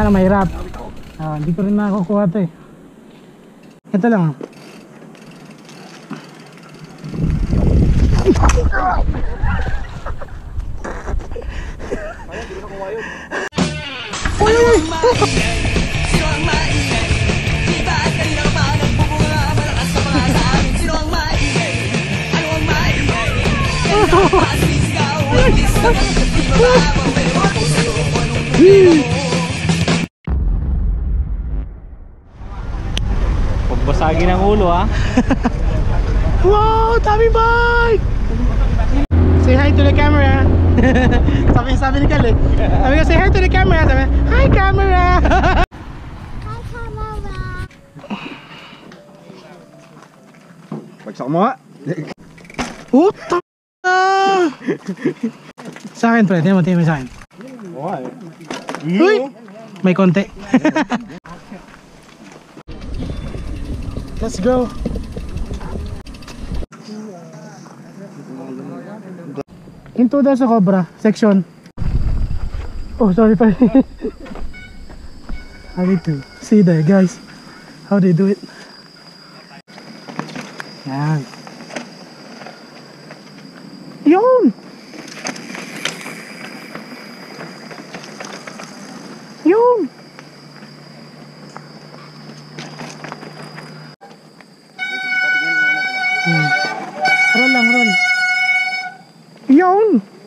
Ano, mahirap. Hindi ko rin nakukuha ito eh. Ito lang. Uy! Sino ang maingay? Di ba at kanina pa nagbubunga malakas sa mga sa amin? Sino ang maingay? Ano ang maingay? Kanina pa sumisigaw at least naman di ba mabawin mo po sa loob mo anong problema mo? Pagbasagin ang ulo ha. Wow! Dami bike! Say hi to the camera. sabi ni Kalik. Sabi ko, say hi to the camera. Sabi, hi camera. Hi camera. Bagsak mo ha. Puta! Sa akin, pre. Tingnan mo sa akin. Uy! May konti. Let's go. Into the sa Cobra section. Oh, sorry pa. I need to see there, guys. How they do it. Yan. Yun! Yun! Roll lang, roll. Yun!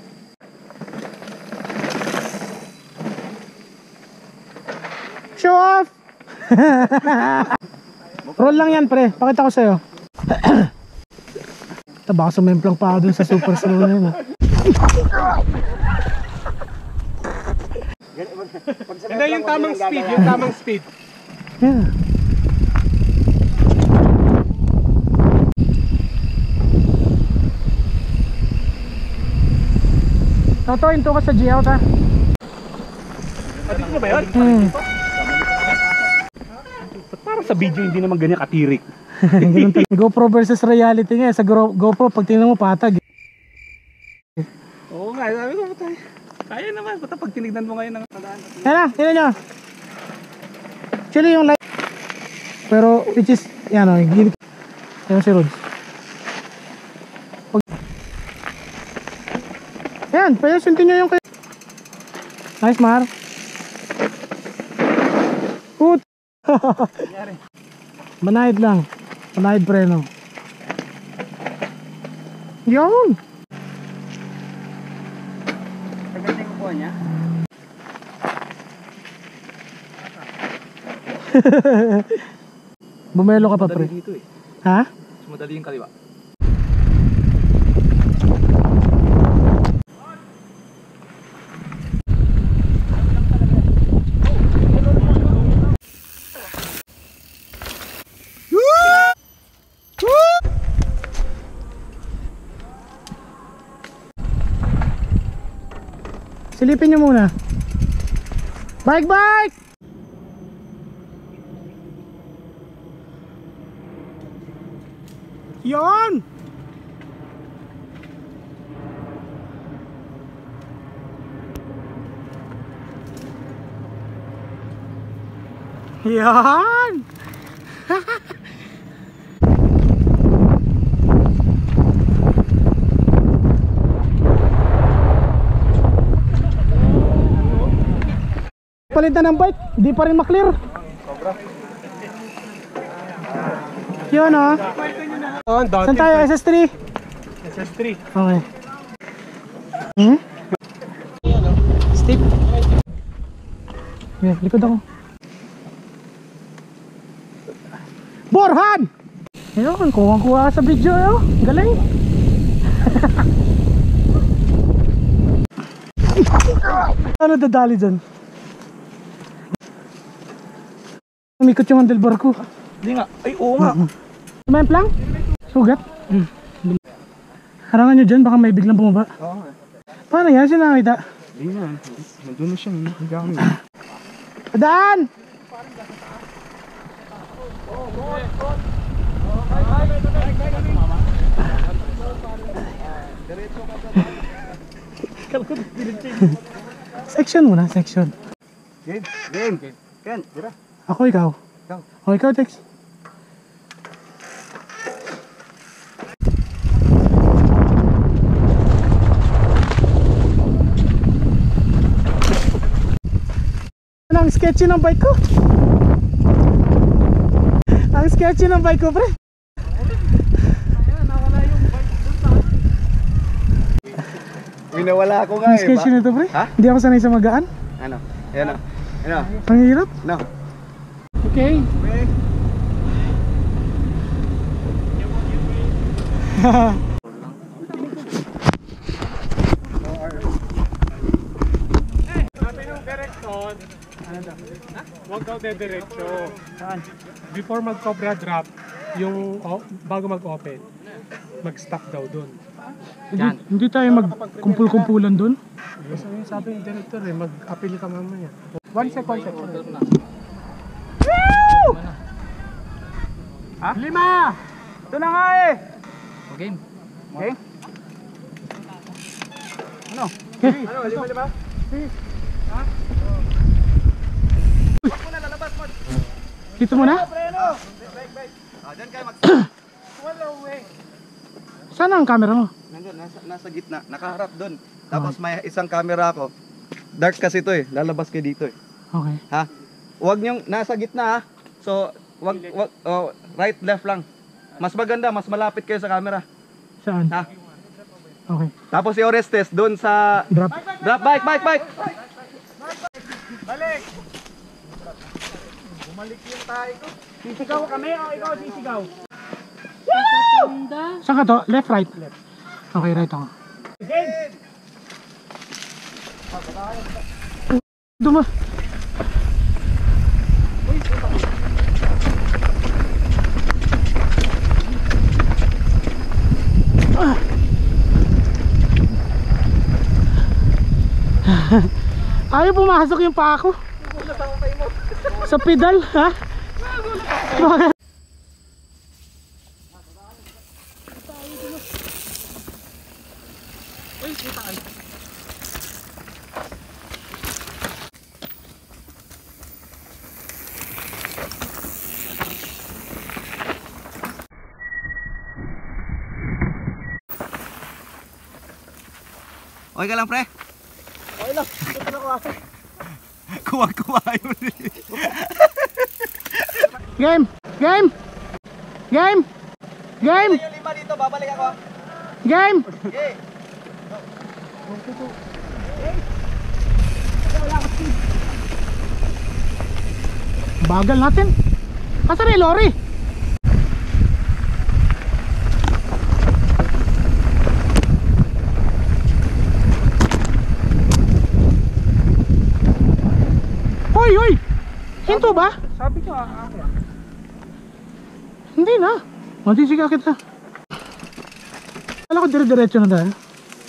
Show off! Roll lang yan, pre. Pakita ko sa'yo. Baka sumemplang pa ako dun sa super slow na yun. Hindi, yung tamang speed. Yung tamang speed. Yeah. Toto, into ka sa G-out ha. Dito na ba yun? Parang sa video hindi naman ganyan katirik. GoPro versus reality nga. Sa GoPro pag tingnan mo patag. Oo nga, sabi ko tayo. Kaya naman, basta pag tinignan mo ngayon ng tadaan. Yan na, tingnan nyo. Actually yung light. Pero which is, yan o, gilid. Yan si Rods. Yan, pwede suntin nyo yung kayo. Nice, Mar. Put. Manahid lang. Manahid preno. Yun. Paganda yung kuha niya. Bumelo ka pa, pre. Dito eh. Ha? Madali yung kaliwa. Silipin nyo muna. Bike, bike! Yon! Yan! Palitan ng bike, di pa rin maklear. Yun o. Saan tayo? SS3? SS3. Okay. Steep. Yeah, likod ako. Borhan! Ayun, kuha-kuha sa video yun. Galing. Ano dadali dyan? Umikot yung handlebar ko. Hindi nga. Ay, oo nga. Sumayamp lang? Sugat? Harangan nyo dyan, baka may biglang bumaba. Oo nga. Paano yan? Sino nakakita? Hindi nga. Nandun na siya. Hindi kami. Daan! Section muna, section. Game. Ken, tira. Ako, ikaw. Ikaw. O, ikaw, Tex. Ang sketchy ng bike ko. Ang sketchy ng bike ko, pre. Winawala ako nga Ang sketchy nito, pre. Ha? Hindi ako sanay sa magaan. Ano? Yan o. Ano? Ang hirap. No. Okay. Sabi ng direction, huwag daw diretso. Saan? Before mag-cobra drop, yung bago mag-open, mag-stop daw dun. Hindi tayo magkumpul-kumpulan dun. Sabi ng director mag-appeal ka mamaya. 1 second. Ha? 5! Ito na nga eh! Game. Okay? Ano? Ano? 5? Dito muna? Diyan kayo mag... Saan ang camera mo? Nandun, nasa gitna. Nakaharap doon. Tapos may isang camera ako. Dark kasi ito eh. Lalabas kayo dito eh. Okay. Ha? Huwag niyong nasa gitna ha. So, wag right, left lang. Mas maganda, mas malapit kayo sa camera. Saan? Ha? Okay. Tapos yung Orestes doon sa Drop. drop bike. Balik! Bumalik yung tayo ko. Sisigaw kami o ikaw sisigaw? Saan ka to? Left, right? Left. Okay, right ako. Duma. Ayaw pumasok yung paa ko. Sa pedal, ha? Okay ka lang pre? Okay lang. Ito na ko. Kuha yun. Game! Game! Game! Game! Yung 5 dito, babalik ako. Game! Okay. Bagal natin. Asan yung lorry? Hoy! Hinto ba? Sabi ko akin. Hindi na. Matisiga kita. Wala ko dire-diretso na tayo.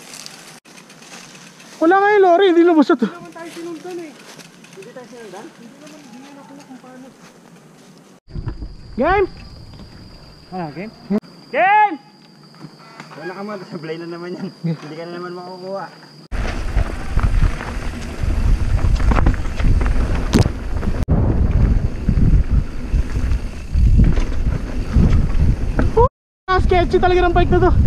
Wala nga yung lorry, hindi lumusot. Hindi naman tayo sinundan eh. Hindi tayo sinundan? Hindi naman ako kung paano. Game! Ah, game? Game! Wala ka mga sablay na naman yan. Hindi ka na naman makukuha. Sketchy talaga ng bike na to.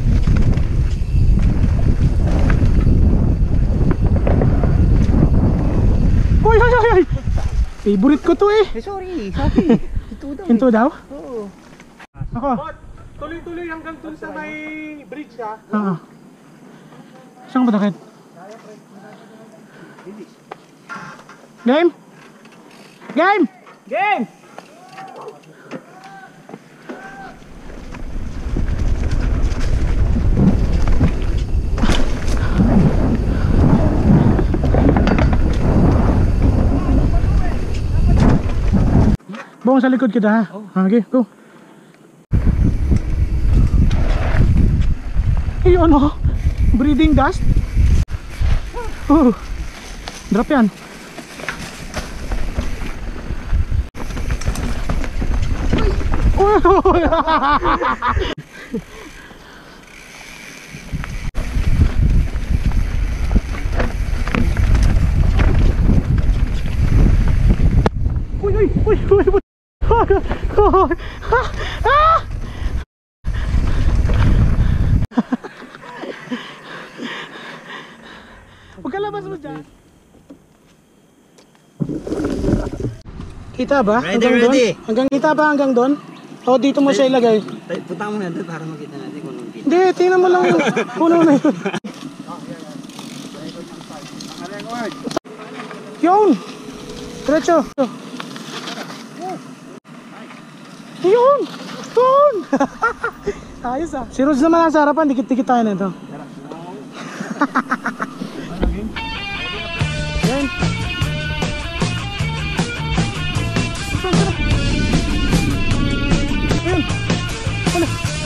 Hoy! Favorite ko to eh. Sorry. Hinto daw? Oo. Ako. Tuloy-tuloy hanggang dun sa may bridge ha. Oo. Saan ka ba takit? Game? Game! Game! Buong sa likod kita ha. Okay, go. Hey, ano? Breathing dust? Drop yan. Huwag ka labas mo dyan. Kita ba? Hanggang doon? Hanggang kita ba hanggang doon? O dito mo siya ilagay? Punta mo na doon para makita natin kung anong kita. Hindi, tingnan mo lang yung puno na yun. Yun! Diretso! Yun! Yun! Ayos ah. Si Rods naman nasa harapan, dikit-dikit tayo na ito. Yan. Ayun. Wala.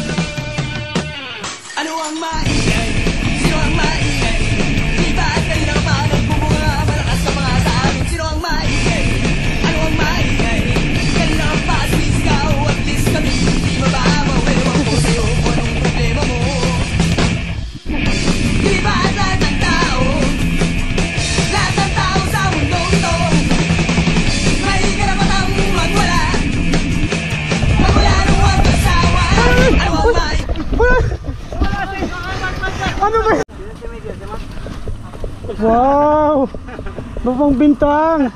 Ano ang maingay? Sino ang maingay? Di ba at kanina pa nagbubunga malakas ka mga sa amin? Sino ang maingay? Ano ang maingay? Kanina ka pa sumisigaw at least kami hindi mababaw. Ewan ko sa'yo kung anong problema mo. Di ba at lahat ng tao sa mundong ito may karapatang magwala ng huwag kasawa. Ano ang maingay? Ano ba yan? Wow! Lubang bintang!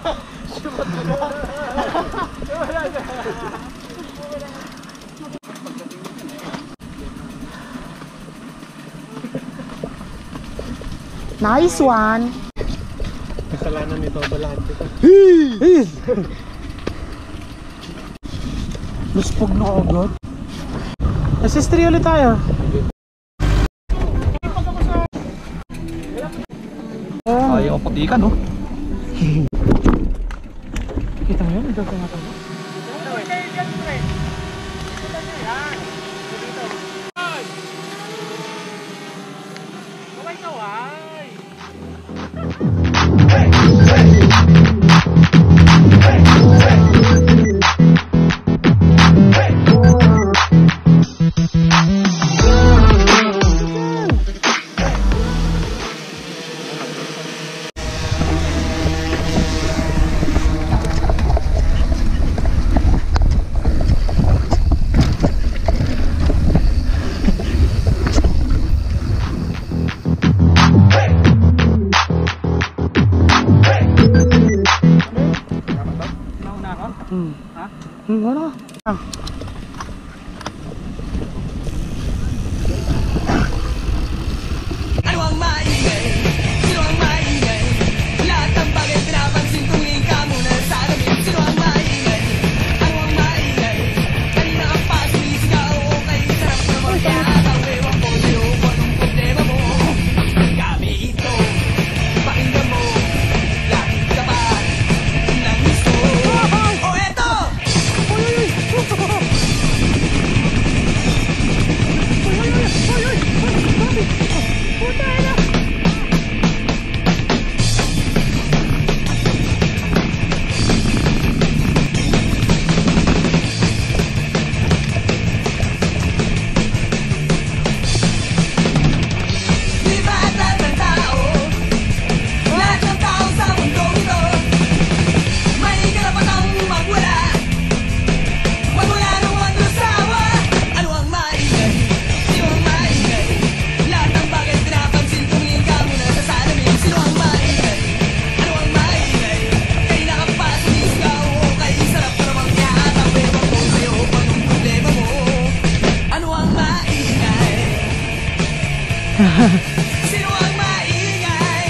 Nice one! Kasalanan nito, balahan kita. Luspog na agad. Assist 3 ulit tayo. Ayaw ko pag-ikan, no? Kita mo yun? Ito tumatalo. Ano? Ano ang maingay? Sino ang maingay? Lahat ng bagay pinapansin tumingin ka muna sa alamin. Sino ang maingay? Ano ang maingay? Kanina ka pa sumisigaw o kay sarap na magkakataw. Ewan ko sa'yo kung anong problema mo. Kami ito, pakinggan mo. Lagi ka ba ng gusto? O eto! Di ba lahat ng tao sa mundong ito may karapatang magwala ng huwag kasawa. Ano ang maingay? Sino ang maingay? Lahat ng bagay pinapansin tumingin ka muna sa salamin. Sino ang maingay? Ano ang maingay? Kanina ka pa sumisigaw o kay sarap na namang yataw. Ewan ko sa'yo kung anong problema mo. Ano ang maingay? Sino ang maingay?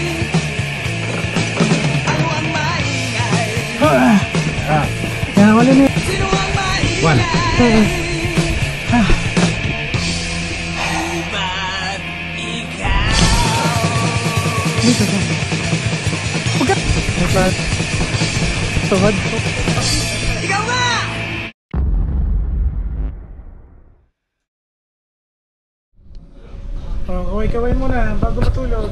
Ano ang maingay? Yan, wala na. Sino ang maingay? One. Ba't ikaw? Dito ka. Huwag ka. Tuhod. Ikaw nga! Kaway-kaway muna bago matulog.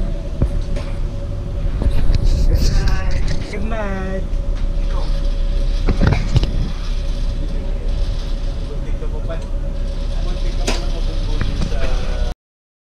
Good night. Good night.